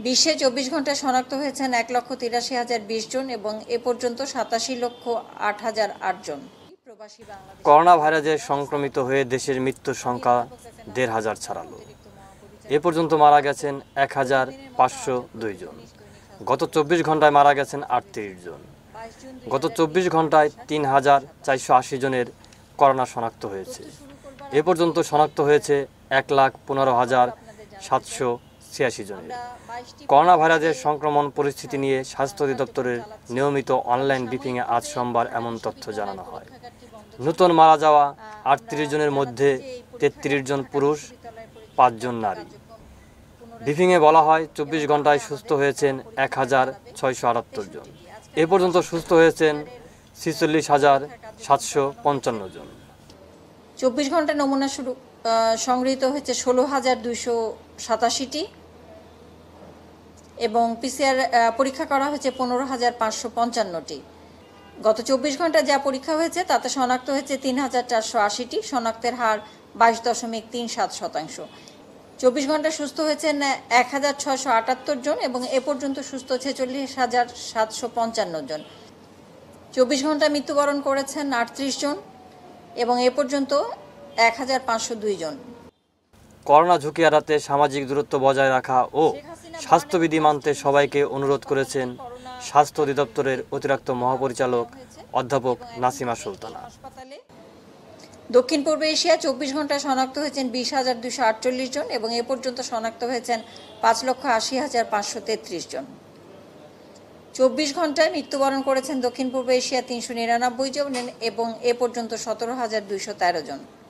বিশ্বে 24 ঘন্টায় শনাক্ত হয়েছেন 1,83,020 জন এবং এ পর্যন্ত 87,08,008 জন। করোনা ভাইরাসে সংক্রমিত হয়ে দেশের মৃত্যুর সংখ্যা 1,500 ছাড়ালো। এ পর্যন্ত মারা গেছেন 1,502 জন। গত 24 ঘন্টায় মারা গেছেন 38 জন। গত 24 ঘন্টায় 3,480 জনের করোনা শনাক্ত হয়েছে। এ পর্যন্ত শনাক্ত হয়েছে 1,15,786 জনের। করোনা ভাইরাসের সংক্রমণ পরিস্থিতি নিয়ে স্বাস্থ্য অধিদপ্তরের নিয়মিত অনলাইন ব্রিফিংয়ে আজ সোমবার এমন তথ্য জানানো হয়। নতুন মারা যাওয়া 38 জনের মধ্যে 33 জন পুরুষ, 5 জন নারী। ব্রিফিংয়ে বলা হয় 24 ঘন্টায় সুস্থ হয়েছেন 1,678 জন। এ পর্যন্ত সুস্থ হয়েছেন 46,755 জন। 24 ঘন্টা নমুনা সংগৃহীত হয়েছে 16,287টি এবং পিসিআর পরীক্ষা করা হয়েছে 15,555টি। গত 24 ঘন্টা যা পরীক্ষা হয়েছে তাতে শনাক্ত হয়েছে 3,480টি, শনাক্তের হার 22.37%। 24 ঘন্টা সুস্থ হয়েছেন 1,678 জন এবং এ পর্যন্ত সুস্থ 46,755 জন। 24 ঘন্টা মৃত্যুবরণ করেছেন 38 জন এবং এ পর্যন্ত 1,502 জন। করোনা ঝুঁকি এড়াতে সামাজিক দূরত্ব বজায় রাখা ও স্বাস্থ্যবিধি মানতে সবাইকে অনুরোধ করেছেন স্বাস্থ্য অধিদপ্তরের অতিরিক্ত মহাপরিচালক অধ্যাপক নাসিমা সুলতানা। দক্ষিণ পূর্ব এশিয়া 24 ঘন্টায় শনাক্ত হয়েছেন 20,248 জন এবং এ পর্যন্ত শনাক্ত হয়েছেন 5,80,533 জন। 24 ঘন্টায় মৃত্যুবরণ করেছেন দক্ষিণ পূর্ব এশিয়া 399 জন এবং এ পর্যন্ত 17,213 জন।